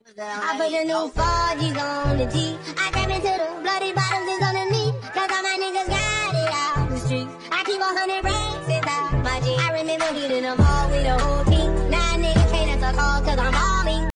I put the new 4G's on the G. I grab into the bloody bottoms is on the knee. Cause all my niggas got it out the streets. I keep 100 racks inside my jeans. I remember hitting them all with the whole team. Now niggas can't answer calls cause I'm all